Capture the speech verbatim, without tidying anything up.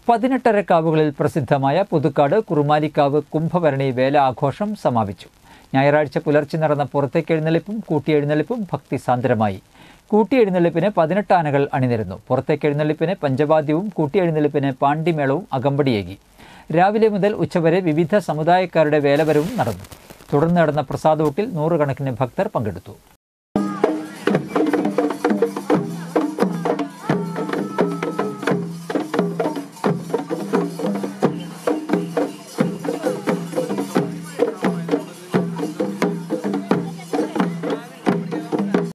പതിനെട്ടരക്കാവുകളിൽ പ്രസിദ്ധമായ പുതുക്കാട് കുറുമാലിക്കാവ് കുംഭഭരണി വേല ആഘോഷം സമാപിച്ചു. ഞായറാഴ്ച പുലർച്ചെ നടന്ന പുറത്തേക്കെഴുന്നള്ളിപ്പും കൂട്ടിയെഴുന്നള്ളിപ്പും ഭക്തിസാന്ദ്രമായി. കൂട്ടിയെഴുന്നള്ളിപ്പിന് പതിനെട്ട് ആനകൾ അണിനിരന്നു. പുറത്തേക്കെഴുന്നള്ളിപ്പിന് പഞ്ചവാദ്യവും കൂട്ടിയെഴുന്നള്ളിപ്പിന് പാണ്ടിമേളവും അകമ്പടിയേകി. രാവിലെ മുതൽ ഉച്ചവരെ വിവിധ സമുദായക്കാരുടെ വേലവരവും നടന്നു. തുടർന്ന് നടന്ന പ്രസാദൂട്ടിൽ നൂറുകണക്കിന് ഭക്തർ പങ്കെടുത്തു.